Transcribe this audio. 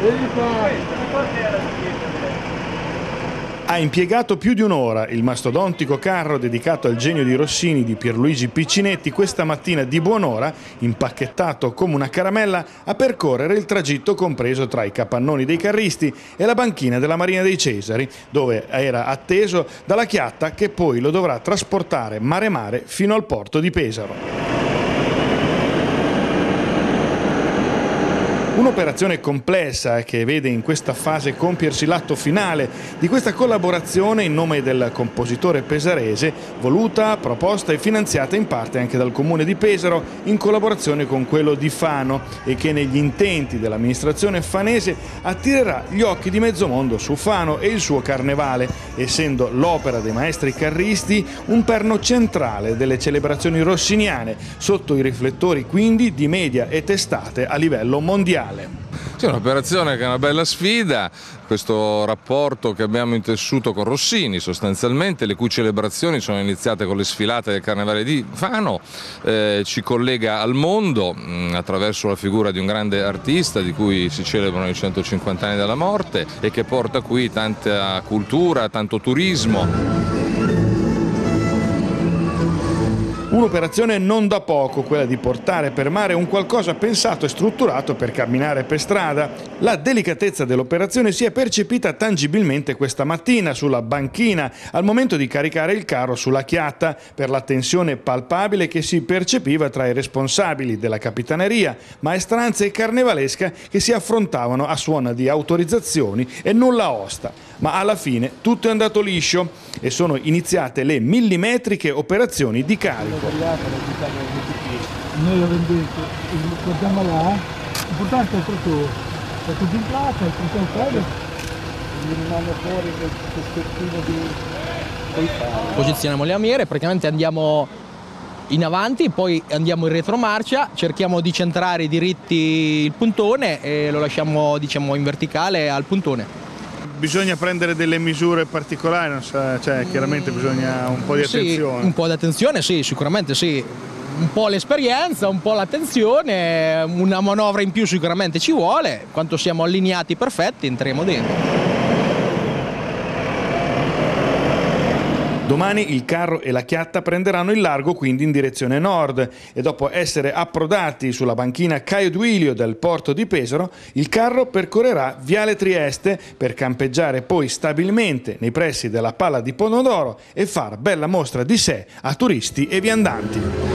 Ha impiegato più di un'ora il mastodontico carro dedicato al genio di Rossini di Pierluigi Piccinetti questa mattina di buon'ora, impacchettato come una caramella, a percorrere il tragitto compreso tra i capannoni dei carristi e la banchina della Marina dei Cesari, dove era atteso dalla chiatta che poi lo dovrà trasportare mare fino al porto di Pesaro. Un'operazione complessa che vede in questa fase compiersi l'atto finale di questa collaborazione in nome del compositore pesarese, voluta, proposta e finanziata in parte anche dal Comune di Pesaro in collaborazione con quello di Fano e che negli intenti dell'amministrazione fanese attirerà gli occhi di mezzo mondo su Fano e il suo carnevale, essendo l'opera dei maestri carristi un perno centrale delle celebrazioni rossiniane, sotto i riflettori quindi di media e testate a livello mondiale. Sì, è un'operazione che è una bella sfida, questo rapporto che abbiamo intessuto con Rossini sostanzialmente, le cui celebrazioni sono iniziate con le sfilate del Carnevale di Fano, ci collega al mondo attraverso la figura di un grande artista di cui si celebrano i 150 anni dalla morte e che porta qui tanta cultura, tanto turismo. Un'operazione non da poco, quella di portare per mare un qualcosa pensato e strutturato per camminare per strada. La delicatezza dell'operazione si è percepita tangibilmente questa mattina sulla banchina al momento di caricare il carro sulla chiatta, per la tensione palpabile che si percepiva tra i responsabili della capitaneria, maestranza e carnevalesca che si affrontavano a suona di autorizzazioni e nulla osta. Ma alla fine tutto è andato liscio e sono iniziate le millimetriche operazioni di carico. Noi lo guardiamo là, l'importante è proprio tutto in placa, il controllo mi rimane fuori del pezzettino di fare. Posizioniamo le lamiere, praticamente andiamo in avanti, poi andiamo in retromarcia, cerchiamo di centrare diritti il puntone e lo lasciamo, diciamo, in verticale al puntone. Bisogna prendere delle misure particolari, non so, cioè chiaramente bisogna un po' di attenzione. Sì, un po' di attenzione, sì, sicuramente sì. Un po' l'esperienza, un po' l'attenzione, una manovra in più sicuramente ci vuole. Quanto siamo allineati perfetti, entriamo dentro. Domani il carro e la chiatta prenderanno il largo quindi in direzione nord e dopo essere approdati sulla banchina Caio Duilio del porto di Pesaro, il carro percorrerà Viale Trieste per campeggiare poi stabilmente nei pressi della Palla di Pomodoro e far bella mostra di sé a turisti e viandanti.